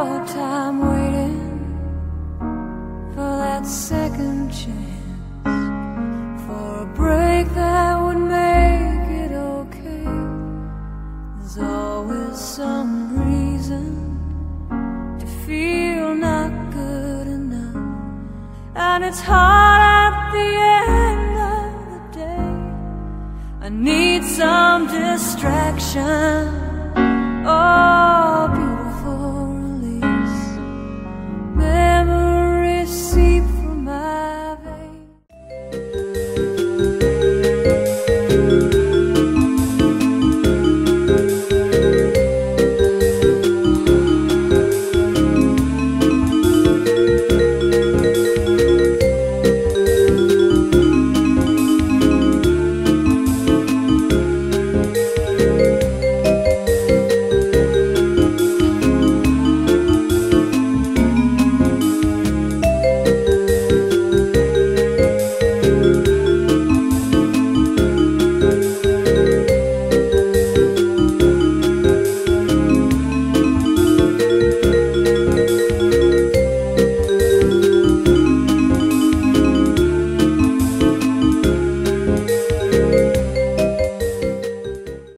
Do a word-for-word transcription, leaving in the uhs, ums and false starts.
hard time waiting for that second chance, for a break that would make it okay. There's always some reason to feel not good enough, and it's hard at the end of the day. I need some distraction. Oh,